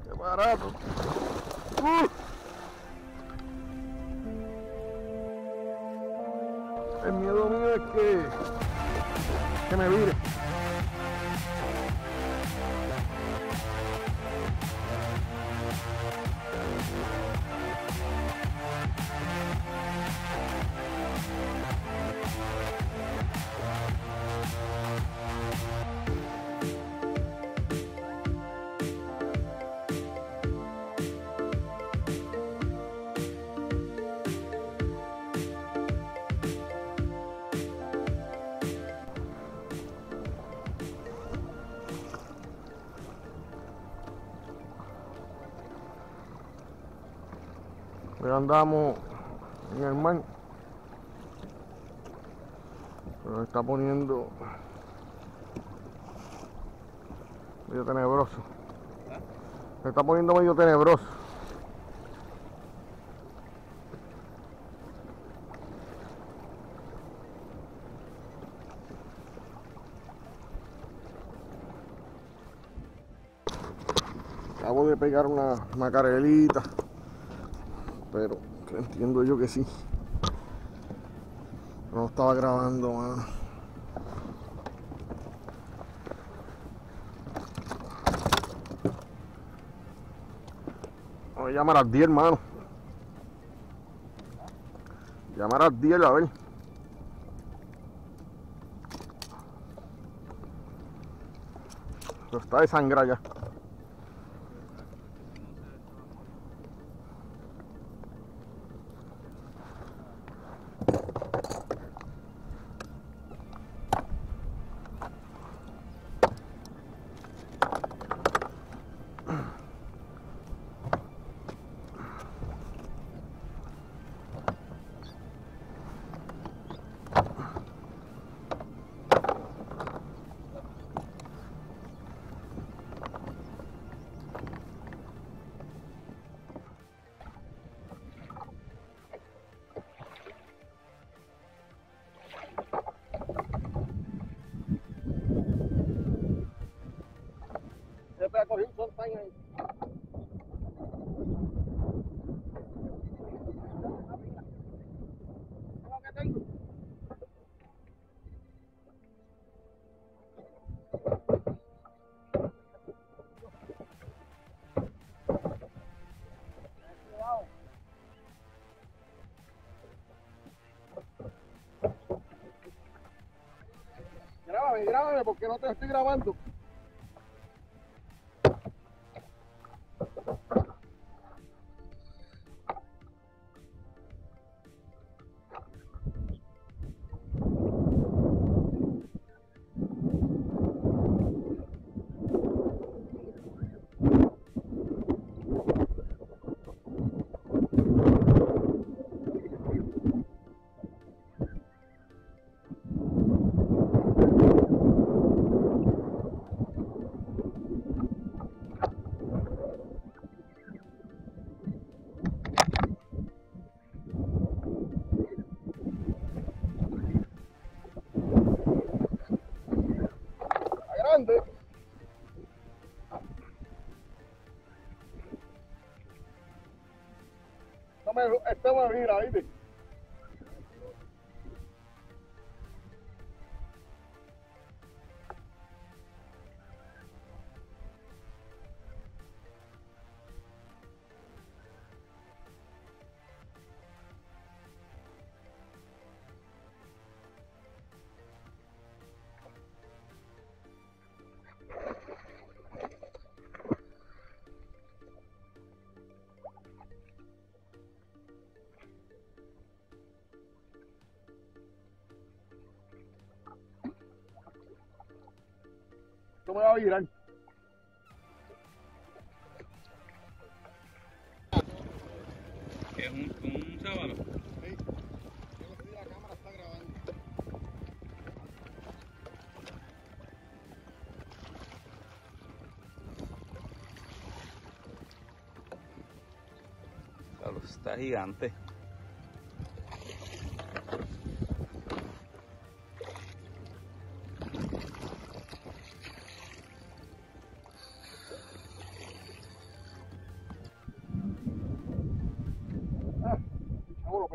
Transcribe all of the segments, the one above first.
¡Qué barato! El miedo mío es que me vire. Hoy andamos en el mar, pero se está poniendo medio tenebroso. Se está poniendo medio tenebroso. Acabo de pegar una carelita, pero entiendo yo que sí. No estaba grabando, mano. Voy a llamar a 10, hermano. Llamar a 10, a ver. Pero está desangrado ya. Siempre ha cogido un sontán ahí. ¿Cómo que tengo? Grábame porque no te estoy grabando. Grande. Esto me mira, ¿viste? Esto me va a virar. ¿Es un sábado? Sí. Yo no sé si la cámara está grabando. Claro, está gigante.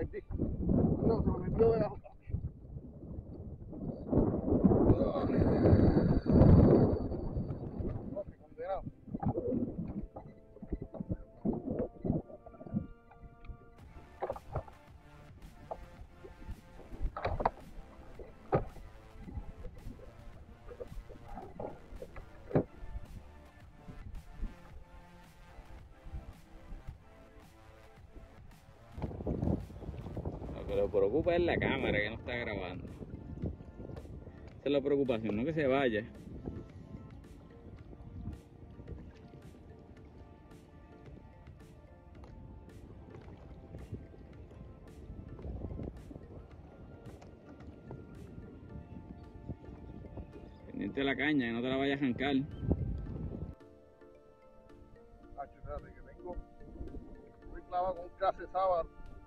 metí. No, se me metió debajo. No, qué condenado. Lo que le preocupa es la cámara que no está grabando. Esa es la preocupación, no que se vaya. Pendiente de la caña, que no te la vayas a arrancar. Espérate, que tengo. Estoy clavado con un clase sábado.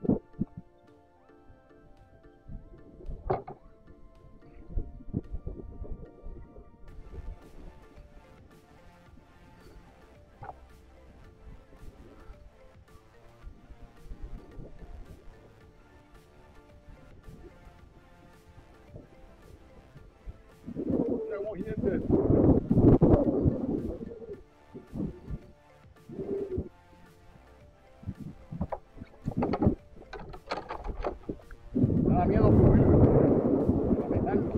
Como jinete. Me da miedo subir. A meterlo.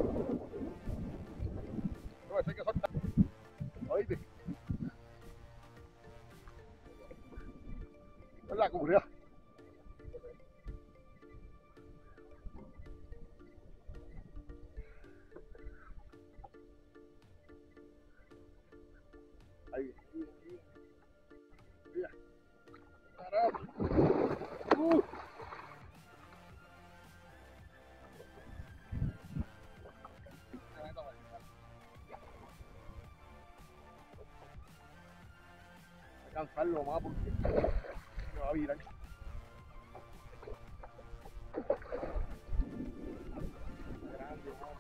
No, ese hay que soltar. Oíste. Es la curia. Ahí. Mira. Carajo. Alcanzarlo más porque me va a virar. Grande, ¿no?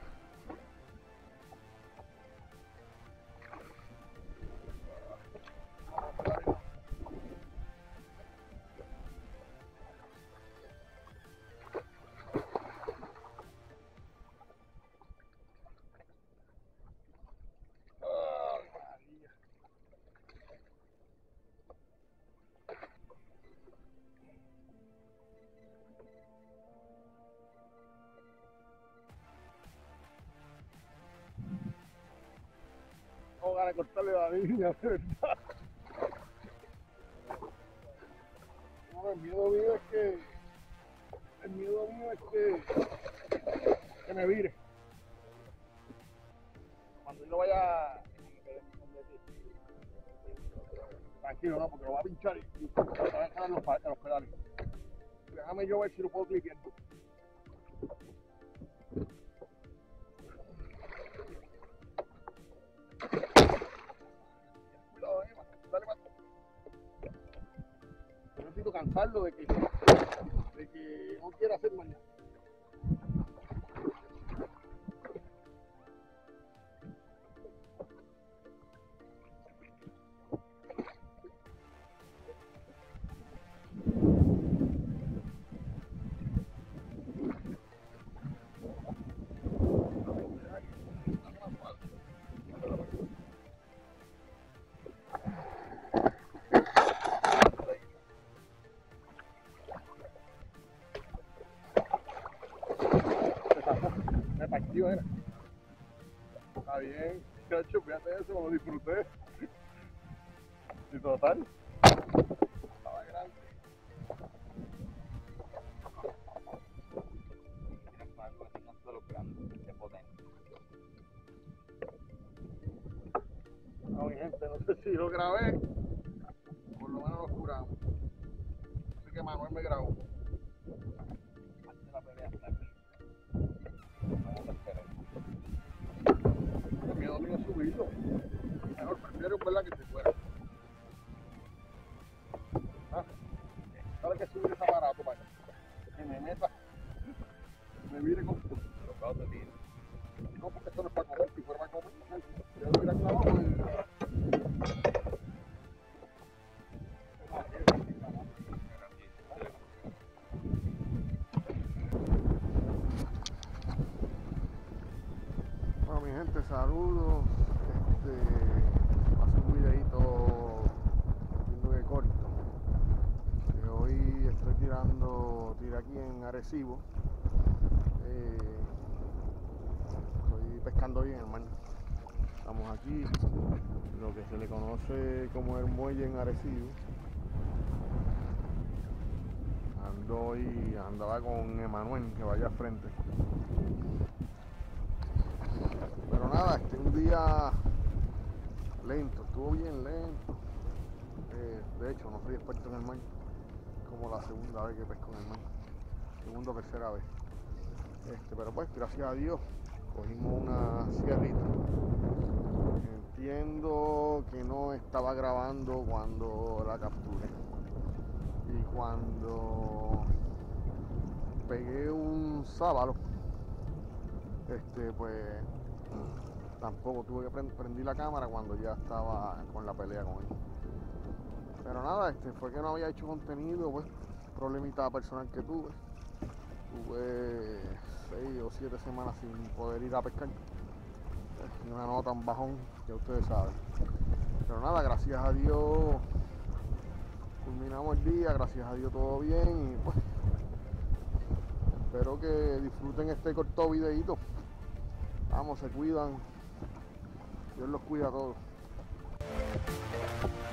No ganas de cortarle la línea, de verdad. No, el miedo mío es que me vire. Cuando yo lo vaya, tranquilo, no, porque lo va a pinchar y va a jalar los pedales. Déjame yo ver si lo puedo cliquear. Cuidado, dale más. Yo necesito cansarlo de que no quiera hacer mañana. Me partió, era. Está bien, chacho, fíjate eso, lo disfruté. Y total. Estaba grande. No, mi gente, no sé si lo grabé, por lo menos lo juramos. Así que Manuel me grabó. La pelea está aquí. El miedo mío es subirlo. Mejor prefiero verla que se fuera. ¿Ah? ¿Sabes que subir ese aparato para que me meta? Me vire con tu. No, porque esto no es para comer, si fuera para comer, yo lo hubiera clavado y... Saludos, hace un videito viendo que corto. Hoy estoy tiré aquí en Arecibo. Estoy pescando hoy en el mar. Estamos aquí, lo que se le conoce como el muelle en Arecibo. Andaba con Emanuel, que vaya al frente. Pero nada, un día lento, estuvo bien lento. De hecho, no soy experto en el mar, como la segunda vez que pesco en el mar, segunda o tercera vez. Pero pues, gracias a Dios, cogimos una sierrita. Entiendo que no estaba grabando cuando la capturé. Y cuando pegué un sábalo, pues tampoco tuve que prender la cámara cuando ya estaba con la pelea con él. Pero nada, fue que no había hecho contenido, pues, problemita personal que tuve. Tuve 6 o 7 semanas sin poder ir a pescar. Una nota, un bajón, ya ustedes saben. Pero nada, gracias a Dios culminamos el día, gracias a Dios todo bien. Y pues, espero que disfruten este corto videito. Vamos, se cuidan. Dios los cuida a todos.